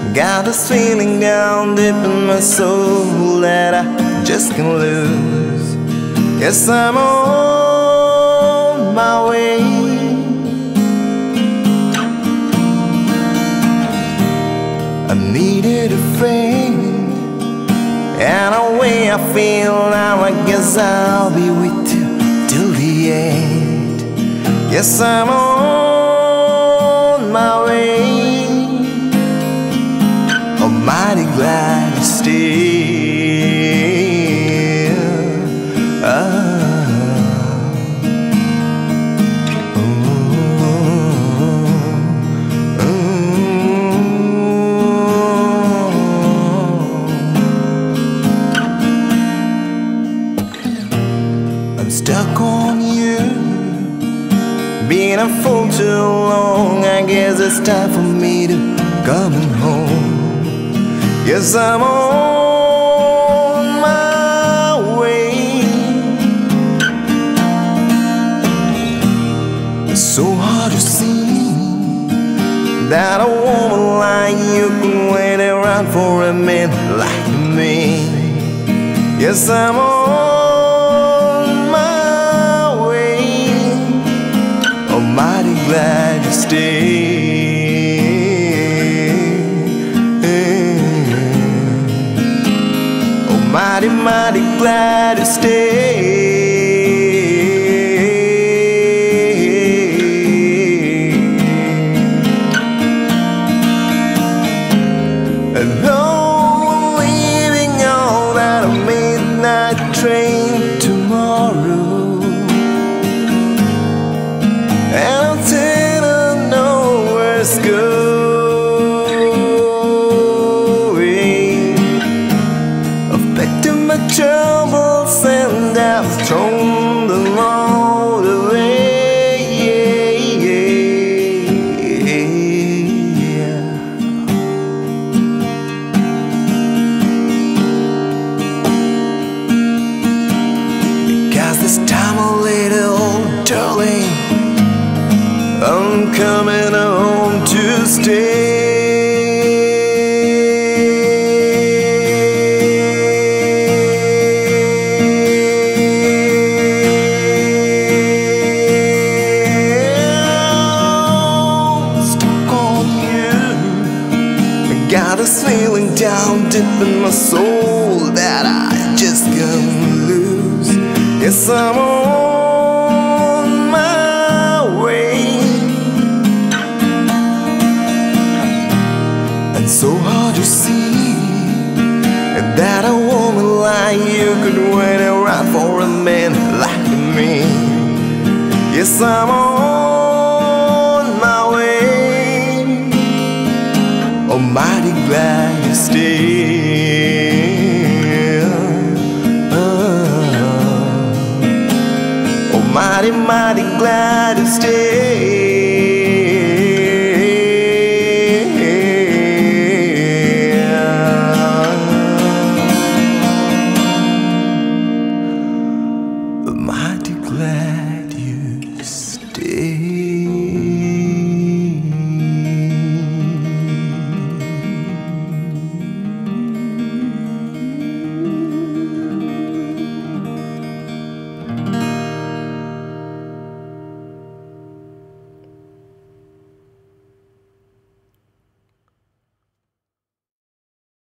Got this feeling down deep in my soul that I just can't lose. Yes, I'm on my way. I needed a friend, and the way I feel now, I guess I'll be with you till the end. Yes, I'm on my way. I'm mighty glad you stay. I'm stuck on you, being a fool too long. I guess it's time for me to come home. Yes, I'm on my way. It's so hard to see that a woman like you can wait around for a man like me. Yes, I'm on my way. I'm mighty glad you stayed. Mighty, mighty glad to stay. And though I'm leaving on that midnight train tomorrow, and I'll tell her nowhere to go. My troubles and I've thrown them all away. Because this time a little darling, I'm coming home to stay. Got this feeling down deep in my soul that I just can't lose. Yes, I'm on my way. And so hard to see that a woman like you could wait around for a man like me. Yes, I'm on my way. Oh, mighty glad you stay. Oh, mighty, mighty glad you stay. Mighty glad.